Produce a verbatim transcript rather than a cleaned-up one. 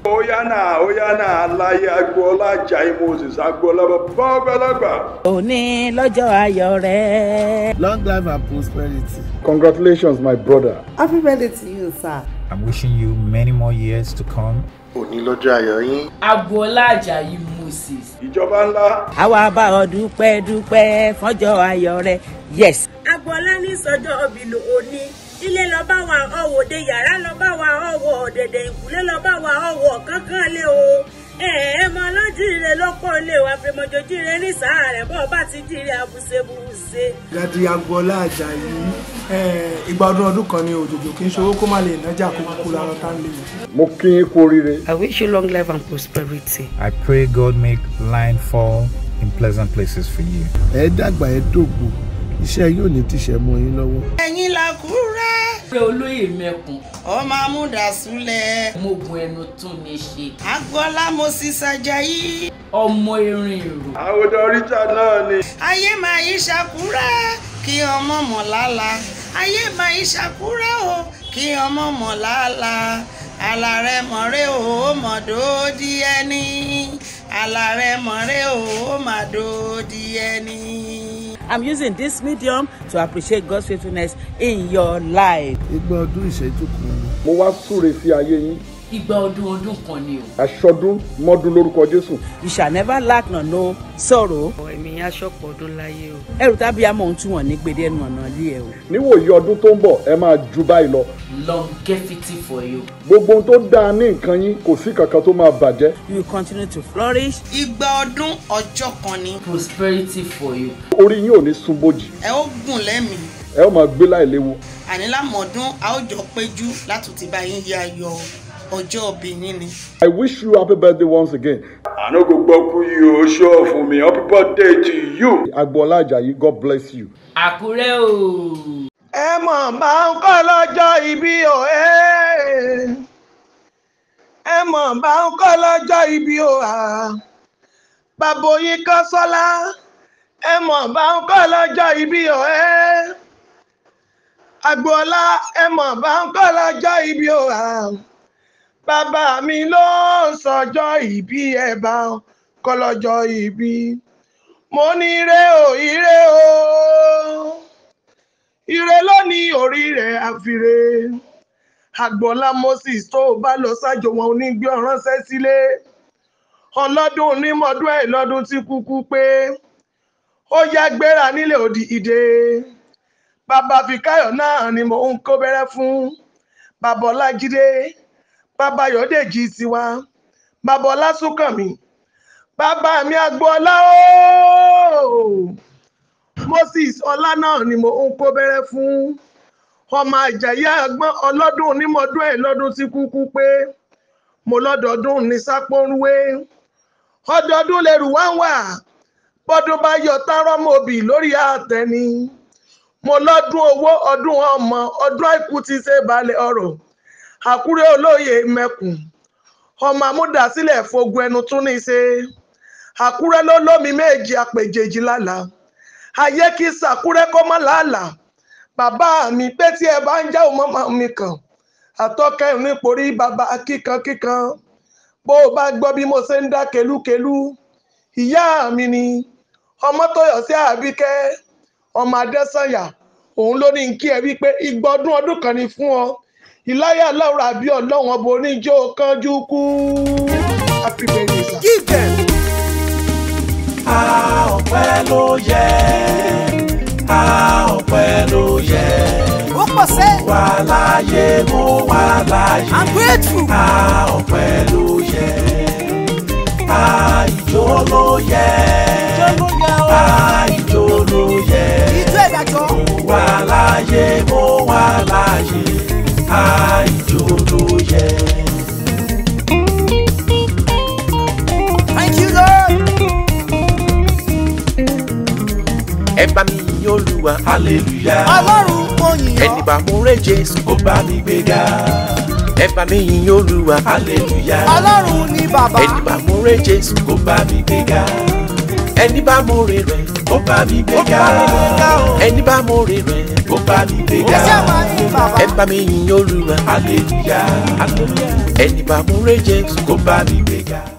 Oyana, Oyana, Alaye Agboola Moses Ajayi Agboola Oni lọ́jọ́ ayọ̀ rẹ. Long life and prosperity. Congratulations, my brother. Happy birthday to you, sir. I'm wishing you many more years to come. Oni lọ́jọ́ ayọ̀ yín. Agboola Ajayi Moses. Ìjọba ńlá. Àwa bá ọ dúpẹ́ dúpẹ́ fọ́jọ́ ayọ̀ rẹ. Yes. Agboola ní sọ́jọ́ ìbílò òní. Ilé lọ bá wa ọwọ́ de yàrá lọ bá wa ọwọ́ ọ̀dẹ̀dẹ̀ ìkúlé lọ bá wa ọwọ́ kankan lé o. Ẹ mọ lọ́jìrè lọ́pọ̀ lé wa fẹ́ mọ́jọ́jìrè ní sàárẹ̀ bọ́ bá ti jìrè àbùsẹ̀bùsẹ̀. Dádì Agboola Ajayi ìgbà ọdún ọdún kan ní òjòjò kí n ṣòro kó má lè nájà kó kúkú lára tá ń lè. Mo kí yín kú oríire. I wish you long life and prosperity. I pray God make line fall in pleasant places for you. Ẹ dàgbà ẹ dògbò. Iṣẹ́ yóò ní tíṣẹ́ mọ́ yín lọ́wọ́. Ẹ̀yin la kúrẹ́. Pé olóyè mẹ́kùn. Ọmọ amúdàsúlẹ̀. Mo gun ẹnu tún ní ṣe. Agboola Moses Ajayi. Ọmọ erin ìrù. Àwòdàn Richard náà ni. Ayé máa yí ṣàkúrẹ́ kí ọmọ mọ̀ lálá. Ayé máa yí ṣàkúrẹ́ o kí ọmọ mọ̀ lálá. Alárẹ̀ mọ̀rẹ́ o mọ̀dódì ẹni. Alárẹ̀ mọ̀rẹ́ o mọ̀dódì ẹni. I'm using this medium to appreciate God's faithfulness in your life. Ìgbà ọdún ìṣẹ́jú kan. Mo wá súre sí ayé yín. Ìgbà ọdún ọdún kan ni o. Aṣọdún mọ́dún lórúkọ Jésù. You shall never lack nor no sorrow. Èmi yá ṣọ̀pọ̀ ọdún láyé o. Ẹrù tàbí àmọ́ ohun tí wọ́n ní gbèdé ẹnu ọ̀nà ilé ẹ̀ o. Níwòyí ọdún tó ń bọ̀, ẹ máa ju báyìí lọ. Longevity for you. Gbogbo ohun tó dáa ní nǹkan yín kò sí kankan tó máa bàjẹ́. You will continue to flourish. Ìgbà ọdún ọjọ́ kan ni. Prosperity for you. Orí yín ò ní súnbòjì. Ẹ ó gùn lẹ́mìí. Ẹ ó máa gbé láìléwu. Àní lámọ̀ọ́dún a ó jọ péjú látùtì bá yín yá yọ ọjọ́ obìnrin ni. I wish you happy birthday once again. I no go gboku you o show for me. Happy birthday to you. Agboola Ajayi, God bless you. Àkúrẹ́ o. Ẹ mọ̀ bá ń kọ́ lọ́jọ́ ìbí o ẹ́. Ẹ mọ̀ bá ń kọ́ lọ́jọ́ ìbí o à. Bàbá Oyin kan sọ́lá. Ẹ mọ̀ bá ń kọ́ lọ́jọ́ ìbí o ẹ́. Agboola ẹ mọ̀ bá ń kọ́ lọ́jọ́ ìbí o à. Bàbá mi ló ń sọjọ́ ìbí ẹ bá kọ́ lọ́jọ́ ìbí. Mo ní ire o ire o. Ire lónìí orí rẹ̀ àfire. Agboola Moses tó bá lọ sájò wọn onígbé ọ̀ránṣẹ́ sílé. Ọlọ́dún onímọ̀ọ́dún ẹ̀ lọ́dún tí kúkú pé. Ó yá gbéra nílé òdì ìdè. Bàbá Fìkáyọ̀ náà ni mò ń kó bẹ̀rẹ̀ fún. Bàbá Ọlájídé. Bàbá Yọ̀dèjì tiwa. Bàbá Ọlásùnkànmí. Bàbá mi Agboola ooo. Moses ọlá náà ni mo ń kó bẹ̀rẹ̀ fún. Ọmọ Àjàyí àgbọn ọlọ́dún onímọ̀ọ́dún ẹ̀ lọ́dún tí kúkú pé. Mo lọ́dọọdún ní sápónrúwé. Ọdọọdún lẹ́rù wá ń wà. Bọ́dún bá yọ tárọ́ mọ́bì lórí àtẹni. Mo lọ́dún owó ọdún ọmọ ọdún àìkú ti ṣe balẹ̀ ọ̀rọ̀. Àkúrẹ́ olóyè mẹ́kùn. Ọmọ amúdàsílẹ̀ fogun ẹnu tún ní ṣe. Àkúrẹ́ ló lómi méjì àpèjèjì lálàá. Ayé kí sàkúrẹ́ kó má làálàá. Bàbá mi pé tí ẹ bá ń já ọmọ mi kàn. Àtọ́kẹ́ níporí bàbá kíkan kíkan. Bó o bá gbọ́ bí mo ṣe ń dá kelúkelú. Ìyá mi ni ọmọ tó yọ sí Àbíkẹ́. Ọmọ Adésànyà òun ló ní kí ẹ wí pé ìgbà ọdún ọdún kan ni fún ọ. Ìláyà Láura àbí Ọlọ́run ọba oníjó kánjú kú. Happy birthday, sir. Give them. A ọpẹ́ ló yẹ, a ọpẹ́ ló yẹ. Ó pọ̀ sẹ́. Wà láyé mo wà láyé. I'm grateful. A ọpẹ́ ló yẹ, a ìjó ló yẹ. Ìjó ló yẹ o. A ìjó ló yẹ. Ìjó ìdájọ́. Mo wà láyé mo wà láyé. A ìjó ló yẹ. Thank you, Lord. Ẹ bá mi yìn Olúwa, hallelujah. Ọlọ́run mo yìn ọ́. Ẹni bá mo rẹ́ Jésù kó bá mi gbéga. Ẹ bá mi yìn Olúwa, hallelujah. Ọlọ́run ni bàbá. Ẹni bá mo rẹ́ Jésù kó bá mi gbéga. Ẹni bá mo rẹ́ rẹ̀ kó bá mi gbéga. Ẹni bá mo rẹ́ rẹ̀ kó bá mi gbéga. Ẹ bá mi yìn Olúwa, hallelujah. Ẹni bá mo rẹ́ Jésù kó bá mi gbéga.